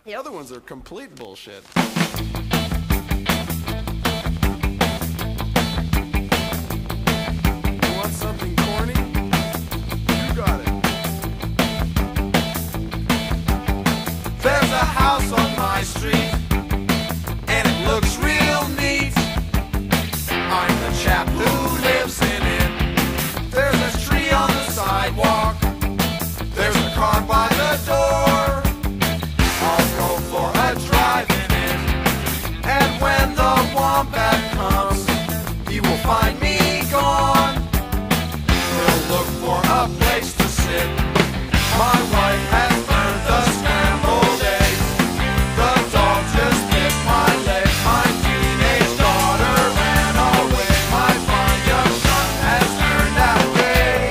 The other ones are complete bullshit. You want something corny? You got it. There's a house on my street, and it looks real neat. I'm the chap who lives in it. There's a tree on the sidewalk. There's a car by the door. I'll go for a drive in it. And when the wombat comes, he will find me gone. He'll look for a place to sit. My wife has burned the scrambled eggs. The dog just bit my leg. My teenage daughter ran away. My fine young son has turned out gay.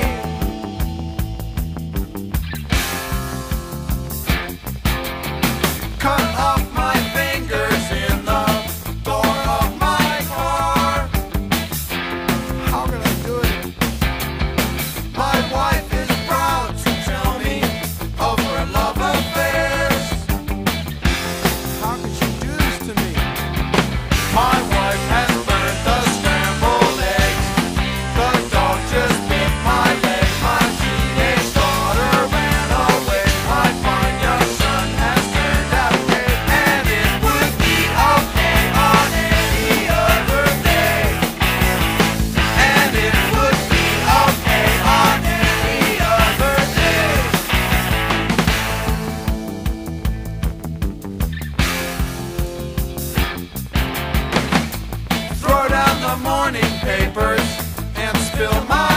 Cut off my fingers in the door of my car. How can I do it? My wife is proud to tell me of her love affairs. How could she do this to me? My wife has burned the scrambled eggs. The dog just bit my leg. My teenage daughter ran away. My fine young son has turned out gay. And it would be okay on any other day. And it would be okay on any other day. Throw down the morning papers and spill my